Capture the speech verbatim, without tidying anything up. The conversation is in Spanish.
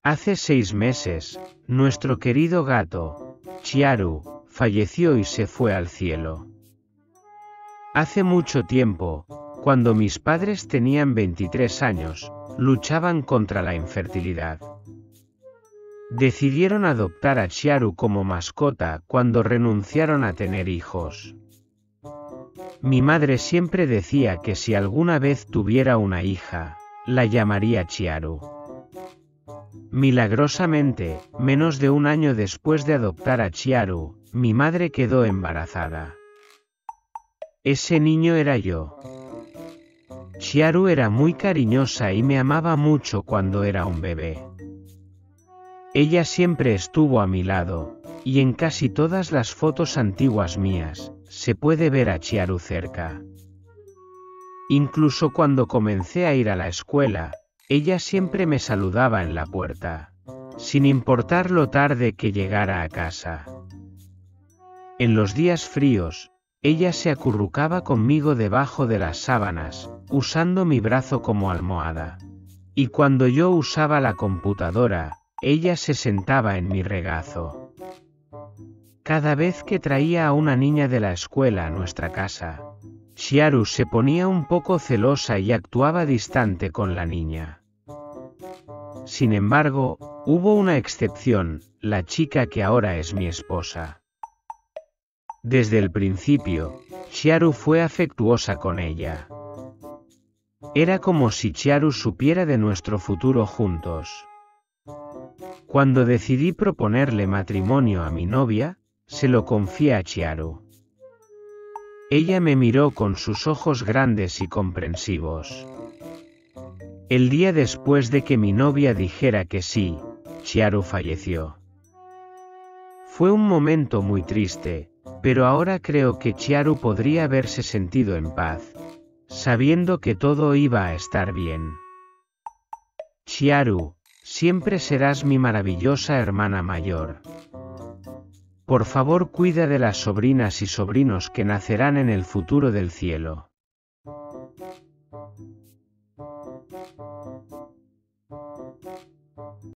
Hace seis meses, nuestro querido gato, Chiaru, falleció y se fue al cielo. Hace mucho tiempo, cuando mis padres tenían veintitrés años, luchaban contra la infertilidad. Decidieron adoptar a Chiaru como mascota cuando renunciaron a tener hijos. Mi madre siempre decía que si alguna vez tuviera una hija, la llamaría Chiaru. Milagrosamente, menos de un año después de adoptar a Chiaru, mi madre quedó embarazada. Ese niño era yo. Chiaru era muy cariñosa y me amaba mucho cuando era un bebé. Ella siempre estuvo a mi lado, y en casi todas las fotos antiguas mías, se puede ver a Chiaru cerca. Incluso cuando comencé a ir a la escuela, ella siempre me saludaba en la puerta, sin importar lo tarde que llegara a casa. En los días fríos, ella se acurrucaba conmigo debajo de las sábanas, usando mi brazo como almohada. Y cuando yo usaba la computadora, ella se sentaba en mi regazo. Cada vez que traía a una niña de la escuela a nuestra casa, Chiaru se ponía un poco celosa y actuaba distante con la niña. Sin embargo, hubo una excepción, la chica que ahora es mi esposa. Desde el principio, Chiaru fue afectuosa con ella. Era como si Chiaru supiera de nuestro futuro juntos. Cuando decidí proponerle matrimonio a mi novia, se lo confié a Chiaru. Ella me miró con sus ojos grandes y comprensivos. El día después de que mi novia dijera que sí, Chiaru falleció. Fue un momento muy triste, pero ahora creo que Chiaru podría haberse sentido en paz, sabiendo que todo iba a estar bien. Chiaru, siempre serás mi maravillosa hermana mayor. Por favor, cuida de las sobrinas y sobrinos que nacerán en el futuro del cielo.